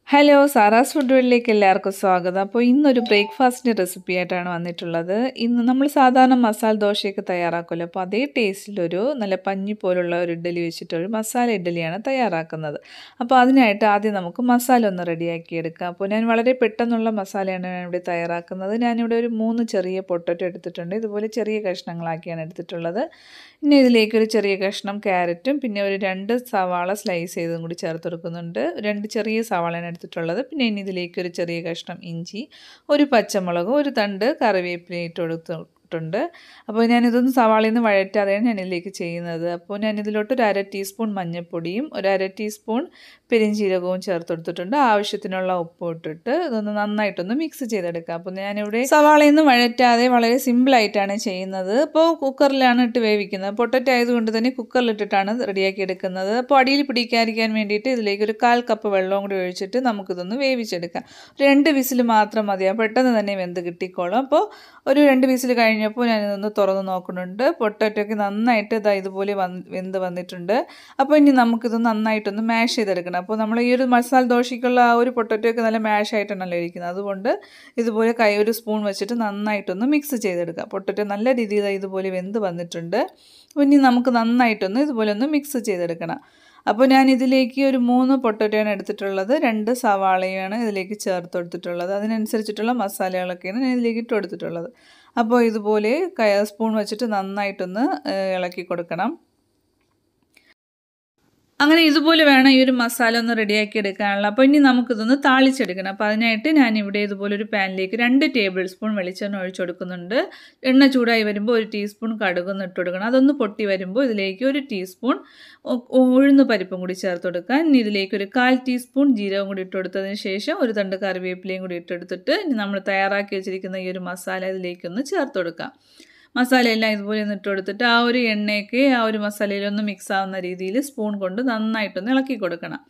Hello Sara's food വേൾഡിലേക്ക് എല്ലാവർക്കും സ്വാഗതം. അപ്പോൾ ഇന്നൊരു ബ്രേക്ക്ഫാസ്റ്റിൻ്റെ റെസിപ്പി ആയിട്ടാണ് വന്നിട്ടുള്ളത്. ഇന്ന് നമ്മൾ സാധാരണ മസാല ദോശയൊക്കെ തയ്യാറാക്കുമല്ലോ, അപ്പോൾ അതേ ടേസ്റ്റിലൊരു നല്ല പഞ്ഞി പോലുള്ള ഒരു ഇഡ്ഡലി വെച്ചിട്ടൊരു മസാല ഇഡ്ഡലിയാണ് തയ്യാറാക്കുന്നത്. അപ്പോൾ അതിനായിട്ട് ആദ്യം നമുക്ക് മസാല ഒന്ന് റെഡിയാക്കി എടുക്കാം. അപ്പോൾ ഞാൻ വളരെ പെട്ടെന്നുള്ള മസാലയാണ് ഞാനിവിടെ തയ്യാറാക്കുന്നത്. ഞാനിവിടെ ഒരു 3 ചെറിയ പൊട്ടറ്റോ എടുത്തിട്ടുണ്ട്. ഇതുപോലെ ചെറിയ കഷ്ണങ്ങളാക്കിയാണ് എടുത്തിട്ടുള്ളത്. ഇനി ഇതിലേക്കൊരു ചെറിയ കഷ്ണം ക്യാരറ്റും പിന്നെ ഒരു 2 സവാള സ്ലൈസ് ചെയ്തും കൂടി ചേർത്ത് കൊടുക്കുന്നുണ്ട്. 2 ചെറിയ സവാളയാണ് എടുത്തിട്ടുള്ളത്. പിന്നെ ഇനി ഇതിലേക്ക് ഒരു ചെറിയ കഷ്ണം ഇഞ്ചി, ഒരു പച്ചമുളക്, ഒരു തണ്ട് കറിവേപ്പില ഇട്ട് കൊടുത്തിട്ടുണ്ട്. അപ്പോൾ ഞാനിതൊന്ന് സവാളയിൽ നിന്ന് വഴറ്റാതെയാണ് ഞാനിതിലേക്ക് ചെയ്യുന്നത്. അപ്പോൾ ഞാനിതിലോട്ട് ഒരു 1/2 ടീസ്പൂൺ മഞ്ഞൾപ്പൊടിയും ഒരു 1/2 ടീസ്പൂൺ പെരിഞ്ജീരകവും ചേർത്ത് കൊടുത്തിട്ടുണ്ട്. ആവശ്യത്തിനുള്ള ഉപ്പ് ഇട്ടിട്ട് ഇതൊന്ന് നന്നായിട്ടൊന്ന് മിക്സ് ചെയ്തെടുക്കുക. അപ്പോൾ ഞാനിവിടെ സവാളയിൽ നിന്ന് വഴറ്റാതെ വളരെ സിമ്പിളായിട്ടാണ് ചെയ്യുന്നത്. അപ്പോൾ കുക്കറിലാണ് ഇട്ട് വേവിക്കുന്നത്. പൊട്ടറ്റോ ആയതുകൊണ്ട് തന്നെ കുക്കറിലിട്ടിട്ടാണ് റെഡിയാക്കി എടുക്കുന്നത്. അപ്പോൾ അടിയിൽ പിടിക്കാതിരിക്കാൻ വേണ്ടിയിട്ട് ഇതിലേക്ക് ഒരു 1/4 കപ്പ് വെള്ളവും കൂടി ഒഴിച്ചിട്ട് നമുക്കിതൊന്ന് വേവിച്ചെടുക്കാം. 2 വിസിൽ മാത്രം മതിയാവും, പെട്ടെന്ന് തന്നെ വെന്ത് കിട്ടിക്കോളും. അപ്പോൾ ഒരു 2 വിസിൽ കഴിഞ്ഞപ്പോൾ ഞാനിതൊന്ന് തുറന്ന് നോക്കുന്നുണ്ട്. പൊട്ടറ്റോയ്ക്ക് നന്നായിട്ട് ഇതുപോലെ വെന്ത് വന്നിട്ടുണ്ട്. അപ്പോൾ ഇനി നമുക്കിത് നന്നായിട്ടൊന്ന് മാഷ് ചെയ്തെടുക്കണം. അപ്പോൾ നമ്മൾ ഈ ഒരു മസാല ദോശയ്ക്കുള്ള ആ ഒരു പൊട്ടറ്റോയ്ക്ക് നല്ല മാഷ് ആയിട്ടാണല്ലോ ഇരിക്കുന്നത്. അതുകൊണ്ട് ഇതുപോലെ ഒരു സ്പൂൺ വെച്ചിട്ട് നന്നായിട്ടൊന്ന് മിക്സ് ചെയ്തെടുക്കുക. പൊട്ടറ്റോ നല്ല രീതിയിൽ ഇതുപോലെ വെന്ത് വന്നിട്ടുണ്ട്. ഇനി നമുക്ക് നന്നായിട്ടൊന്ന് ഇതുപോലെ ഒന്ന് മിക്സ് ചെയ്തെടുക്കണം. അപ്പോൾ ഞാൻ ഇതിലേക്ക് ഒരു 3 പൊട്ടറ്റോയാണ് എടുത്തിട്ടുള്ളത്. 2 സവാളയാണ് ഇതിലേക്ക് ചേർത്ത് കൊടുത്തിട്ടുള്ളത്. അതിനനുസരിച്ചിട്ടുള്ള മസാലകളൊക്കെയാണ് ഞാൻ ഇതിലേക്ക് ഇട്ട് കൊടുത്തിട്ടുള്ളത്. അപ്പോൾ ഇതുപോലെ സ്പൂൺ വെച്ചിട്ട് നന്നായിട്ടൊന്ന് ഇളക്കി കൊടുക്കണം. അങ്ങനെ ഇതുപോലെ വേണം ഈ ഒരു മസാല ഒന്ന് റെഡിയാക്കി എടുക്കാനുള്ള. അപ്പോൾ ഇനി നമുക്കിതൊന്ന് താളിച്ചെടുക്കണം. അപ്പോൾ അതിനായിട്ട് ഞാനിവിടെ ഇതുപോലെ ഒരു പാനിലേക്ക് 2 ടേബിൾ സ്പൂൺ വെളിച്ചെണ്ണ ഒഴിച്ചു കൊടുക്കുന്നുണ്ട്. എണ്ണ ചൂടായി വരുമ്പോൾ 1 ടീസ്പൂൺ കടുകൊന്ന് ഇട്ട് കൊടുക്കണം. അതൊന്ന് പൊട്ടി വരുമ്പോൾ ഇതിലേക്ക് 1 ടീസ്പൂൺ ഉഴുന്ന് പരിപ്പും കൂടി ചേർത്ത് കൊടുക്കുക. ഇനി ഇതിലേക്ക് ഒരു 1/4 ടീസ്പൂൺ ജീരകം കൂടി ഇട്ട് കൊടുത്തതിന് ശേഷം ഒരു തണ്ട് കറിവേപ്പിലയും കൂടി ഇട്ടെടുത്തിട്ട് ഇനി നമ്മൾ തയ്യാറാക്കി വെച്ചിരിക്കുന്ന ഈ ഒരു മസാല ഇതിലേക്കൊന്ന് ചേർത്ത് കൊടുക്കാം. മസാലയെല്ലാം ഇതുപോലെ ഒന്ന് ഇട്ട് കൊടുത്തിട്ട് ആ ഒരു എണ്ണയൊക്കെ ആ ഒരു മസാലയിലൊന്ന് മിക്സ് ആവുന്ന രീതിയിൽ സ്പൂൺ കൊണ്ട് നന്നായിട്ടൊന്ന് ഇളക്കി കൊടുക്കണം.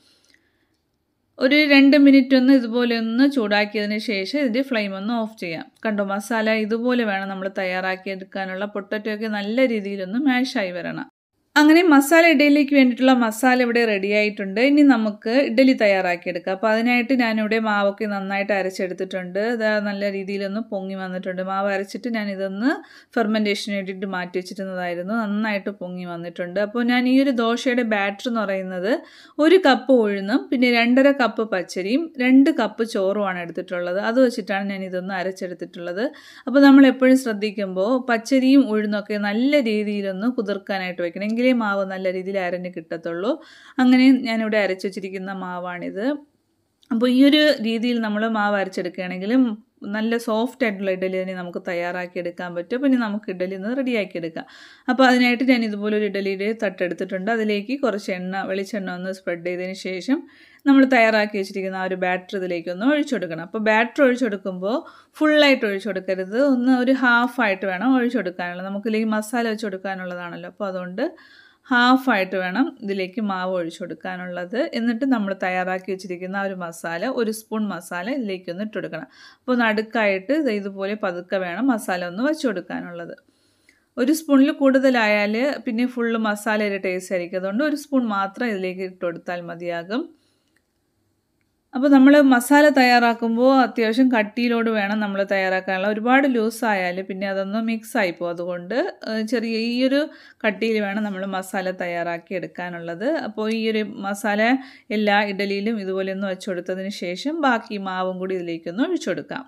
ഒരു 2 മിനിറ്റ് ഒന്ന് ഇതുപോലെ ഒന്ന് ചൂടാക്കിയതിന് ശേഷം ഇതിൻ്റെ ഫ്ലെയിം ഒന്ന് ഓഫ് ചെയ്യാം. കണ്ടോ, മസാല ഇതുപോലെ വേണം നമ്മൾ തയ്യാറാക്കി എടുക്കാനുള്ള. പൊട്ടറ്റോയൊക്കെ നല്ല രീതിയിലൊന്ന് മാഷായി വരണം. അങ്ങനെ മസാല ഇഡ്ഡലിക്ക് വേണ്ടിയിട്ടുള്ള മസാല ഇവിടെ റെഡി ആയിട്ടുണ്ട്. ഇനി നമുക്ക് ഇഡ്ഡലി തയ്യാറാക്കിയെടുക്കാം. അപ്പോൾ അതിനായിട്ട് ഞാനിവിടെ മാവൊക്കെ നന്നായിട്ട് അരച്ചെടുത്തിട്ടുണ്ട്. ഇത് നല്ല രീതിയിലൊന്ന് പൊങ്ങി വന്നിട്ടുണ്ട്. മാവ് അരച്ചിട്ട് ഞാനിതൊന്ന് ഫെർമെൻറ്റേഷന് വേണ്ടിയിട്ട് മാറ്റി വെച്ചിരുന്നതായിരുന്നു. നന്നായിട്ട് പൊങ്ങി വന്നിട്ടുണ്ട്. അപ്പോൾ ഞാൻ ഈ ഒരു ദോശയുടെ ബാറ്റർ എന്ന് പറയുന്നത് 1 കപ്പ് ഉഴുന്നും പിന്നെ 2.5 കപ്പ് പച്ചരിയും 2 കപ്പ് ചോറുമാണ് എടുത്തിട്ടുള്ളത്. അത് വെച്ചിട്ടാണ് ഞാൻ ഇതൊന്ന് അരച്ചെടുത്തിട്ടുള്ളത്. അപ്പോൾ നമ്മൾ എപ്പോഴും ശ്രദ്ധിക്കുമ്പോൾ പച്ചരിയും ഉഴുന്നൊക്കെ നല്ല രീതിയിലൊന്ന് കുതിർക്കാനായിട്ട് വെക്കണം. എങ്കിലേ മാവ് നല്ല രീതിയിൽ അരഞ്ഞ് കിട്ടത്തുള്ളൂ. അങ്ങനെ ഞാനിവിടെ അരച്ചു വച്ചിരിക്കുന്ന മാവാണിത്. അപ്പോൾ ഈ ഒരു രീതിയിൽ നമ്മൾ മാവ് അരച്ചെടുക്കുകയാണെങ്കിൽ നല്ല സോഫ്റ്റ് ആയിട്ടുള്ള ഇഡ്ഡലി തന്നെ നമുക്ക് തയ്യാറാക്കി എടുക്കാൻ പറ്റും. പിന്നെ നമുക്ക് ഇഡ്ഡലി ഒന്ന് റെഡിയാക്കി എടുക്കാം. അപ്പോൾ അതിനായിട്ട് ഞാൻ ഇതുപോലെ ഒരു ഇഡ്ഡലിയുടെ തട്ടെടുത്തിട്ടുണ്ട്. അതിലേക്ക് കുറച്ച് വെളിച്ചെണ്ണ ഒന്ന് സ്പ്രെഡ് ചെയ്തതിന് ശേഷം നമ്മൾ തയ്യാറാക്കി വെച്ചിരിക്കുന്ന ആ ഒരു ബാറ്റർ ഇതിലേക്കൊന്ന് ഒഴിച്ചു കൊടുക്കണം. അപ്പോൾ ബാറ്റർ ഒഴിച്ചു കൊടുക്കുമ്പോൾ ഫുള്ളായിട്ട് ഒഴിച്ചു കൊടുക്കരുത്, ഒരു ഹാഫായിട്ട് വേണം ഒഴിച്ചു കൊടുക്കാനുള്ളത്. നമുക്കിതിലേക്ക് മസാല വെച്ച് കൊടുക്കാനുള്ളതാണല്ലോ. അപ്പോൾ അതുകൊണ്ട് ഹാഫായിട്ട് വേണം ഇതിലേക്ക് മാവ് ഒഴിച്ചു കൊടുക്കാനുള്ളത്. എന്നിട്ട് നമ്മൾ തയ്യാറാക്കി വെച്ചിരിക്കുന്ന ആ ഒരു മസാല 1 സ്പൂൺ മസാല ഇതിലേക്കൊന്ന് ഇട്ട് കൊടുക്കണം. അപ്പോൾ നടുക്കായിട്ട് ഇതുപോലെ പതുക്കെ വേണം മസാല ഒന്ന് വെച്ച് കൊടുക്കാനുള്ളത്. 1 സ്പൂണിൽ കൂടുതലായാൽ പിന്നെ ഫുള്ള് മസാലയുടെ ടേസ്റ്റ് ആയിരിക്കും. അതുകൊണ്ട് 1 സ്പൂൺ മാത്രം ഇതിലേക്ക് ഇട്ട് കൊടുത്താൽ മതിയാകും. അപ്പോൾ നമ്മൾ മസാല തയ്യാറാക്കുമ്പോൾ അത്യാവശ്യം കട്ടിയിലോട് വേണം നമ്മൾ തയ്യാറാക്കാനുള്ള. ഒരുപാട് ലൂസായാൽ പിന്നെ അതൊന്ന് മിക്സായി പോകും. അതുകൊണ്ട് ചെറിയ ഈ ഒരു കട്ടിയിൽ വേണം നമ്മൾ മസാല തയ്യാറാക്കി എടുക്കാനുള്ളത്. അപ്പോൾ ഈ ഒരു മസാല എല്ലാ ഇഡ്ഡലിയിലും ഇതുപോലെ ഒന്ന് വെച്ച് കൊടുത്തതിന് ശേഷം ബാക്കി മാവും കൂടി ഇതിലേക്കൊന്ന് ഒഴിച്ചു കൊടുക്കാം.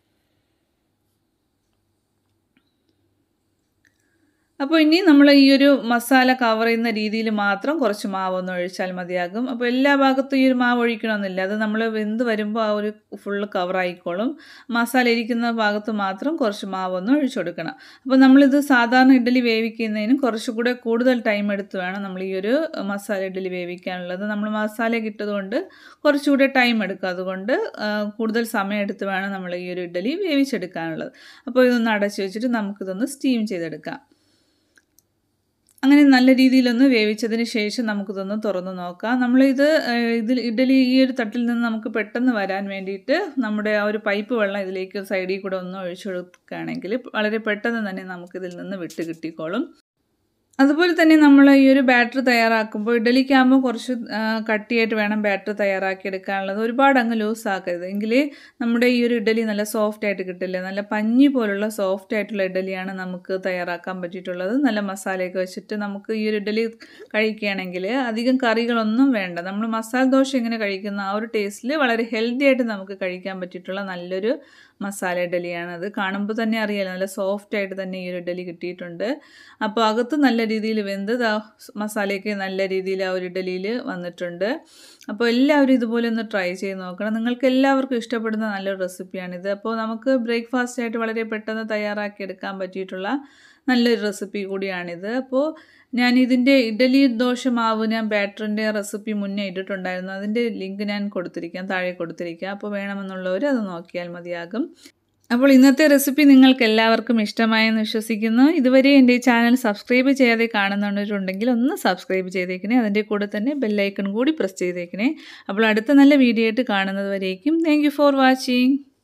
അപ്പോൾ ഇനി നമ്മൾ ഈ ഒരു മസാല കവർ ചെയ്യുന്ന രീതിയിൽ മാത്രം കുറച്ച് മാവൊന്ന് ഒഴിച്ചാൽ മതിയാകും. അപ്പോൾ എല്ലാ ഭാഗത്തും ഈ ഒരു മാവ് ഒഴിക്കണമെന്നില്ല. അത് നമ്മൾ വെന്ത് വരുമ്പോൾ ആ ഒരു ഫുള്ള് കവറായിക്കോളും. മസാല ഇരിക്കുന്ന ഭാഗത്ത് മാത്രം കുറച്ച് മാവൊന്ന് ഒഴിച്ചു കൊടുക്കണം. അപ്പോൾ നമ്മളിത് സാധാരണ ഇഡ്ഡലി വേവിക്കുന്നതിന് കുറച്ചുകൂടെ കൂടുതൽ ടൈം എടുത്ത് വേണം നമ്മൾ ഈ ഒരു മസാല ഇഡ്ഡലി വേവിക്കാനുള്ളത്. നമ്മൾ മസാല ഇട്ടതുകൊണ്ട് കുറച്ചുകൂടെ ടൈം എടുക്കും. അതുകൊണ്ട് കൂടുതൽ സമയം എടുത്ത് വേണം നമ്മൾ ഈ ഒരു ഇഡ്ഡലി വേവിച്ചെടുക്കാനുള്ളത്. അപ്പോൾ ഇതൊന്ന് അടച്ചു വെച്ചിട്ട് നമുക്കിതൊന്ന് സ്റ്റീം ചെയ്തെടുക്കാം. അങ്ങനെ നല്ല രീതിയിലൊന്ന് വേവിച്ചതിന് ശേഷം നമുക്കിതൊന്ന് തുറന്ന് നോക്കാം. ഇതിൽ ഇഡ്ഡലി ഈ ഒരു തട്ടിൽ നിന്ന് നമുക്ക് പെട്ടെന്ന് വരാൻ വേണ്ടിയിട്ട് നമ്മുടെ ആ ഒരു പൈപ്പ് വെള്ളം ഇതിലേക്ക് സൈഡിൽ കൂടെ ഒന്ന് ഒഴിച്ചു കൊടുക്കുകയാണെങ്കിൽ വളരെ പെട്ടെന്ന് തന്നെ നമുക്കിതിൽ നിന്ന് വിട്ട് കിട്ടിക്കോളും. അതുപോലെ തന്നെ നമ്മൾ ഈ ഒരു ബാറ്റർ തയ്യാറാക്കുമ്പോൾ ഇഡ്ഡലിക്കാകുമ്പോൾ കുറച്ച് കട്ടിയായിട്ട് വേണം ബാറ്റർ തയ്യാറാക്കി എടുക്കാനുള്ളത്. ഒരുപാട് അങ്ങ് ലൂസ് ആക്കരുത്. എങ്കിലേ നമ്മുടെ ഈ ഒരു ഇഡ്ഡലി നല്ല സോഫ്റ്റ് ആയിട്ട് കിട്ടില്ല. നല്ല പഞ്ഞി പോലുള്ള സോഫ്റ്റ് ആയിട്ടുള്ള ഇഡ്ഡലിയാണ് നമുക്ക് തയ്യാറാക്കാൻ പറ്റിയിട്ടുള്ളത്. നല്ല മസാലയൊക്കെ വെച്ചിട്ട് നമുക്ക് ഈ ഒരു ഇഡ്ഡലി കഴിക്കുകയാണെങ്കിൽ അധികം കറികളൊന്നും വേണ്ട. നമ്മൾ മസാല ദോശ എങ്ങനെ കഴിക്കുന്ന ആ ഒരു ടേസ്റ്റിൽ വളരെ ഹെൽത്തി ആയിട്ട് നമുക്ക് കഴിക്കാൻ പറ്റിയിട്ടുള്ള നല്ലൊരു മസാല ഇഡ്ഡലിയാണത്. കാണുമ്പോൾ തന്നെ അറിയാലോ നല്ല സോഫ്റ്റ് ആയിട്ട് തന്നെ ഈ ഒരു ഇഡ്ഡലി കിട്ടിയിട്ടുണ്ട്. അപ്പോൾ അകത്ത് നല്ല രീതിയിൽ വെന്ത് മസാലയൊക്കെ നല്ല രീതിയിൽ ആ ഒരു ഇഡ്ഡലിയിൽ വന്നിട്ടുണ്ട്. അപ്പോൾ എല്ലാവരും ഇതുപോലെ ഒന്ന് ട്രൈ ചെയ്ത് നോക്കണം. നിങ്ങൾക്ക് എല്ലാവർക്കും ഇഷ്ടപ്പെടുന്ന നല്ലൊരു റെസിപ്പിയാണിത്. അപ്പോൾ നമുക്ക് ബ്രേക്ക്ഫാസ്റ്റ് ആയിട്ട് വളരെ പെട്ടെന്ന് തയ്യാറാക്കി എടുക്കാൻ പറ്റിയിട്ടുള്ള നല്ലൊരു റെസിപ്പി കൂടിയാണിത്. അപ്പോൾ ഞാൻ ഇതിൻ്റെ ഇഡ്ഡലി ദോശ മാവ് ഞാൻ ബാറ്ററിൻ്റെ റെസിപ്പി മുന്നേ ഇട്ടിട്ടുണ്ടായിരുന്നു. അതിൻ്റെ ലിങ്ക് ഞാൻ താഴെ കൊടുത്തിരിക്കാം. അപ്പോൾ വേണമെന്നുള്ളവർ അത് നോക്കിയാൽ മതിയാകും. അപ്പോൾ ഇന്നത്തെ റെസിപ്പി നിങ്ങൾക്ക് എല്ലാവർക്കും ഇഷ്ടമായെന്ന് വിശ്വസിക്കുന്നു. ഇതുവരെ എൻ്റെ ഈ ചാനൽ സബ്സ്ക്രൈബ് ചെയ്യാതെ കാണുന്നവരുണ്ടെങ്കിൽ ഒന്ന് സബ്സ്ക്രൈബ് ചെയ്തേക്കണേ. അതിൻ്റെ കൂടെ തന്നെ ബെല്ലൈക്കൺ കൂടി പ്രസ് ചെയ്തേക്കണേ. അപ്പോൾ അടുത്ത നല്ല വീഡിയോ ആയിട്ട് കാണുന്നത് വരേക്കും താങ്ക് യു ഫോർ വാച്ചിങ്.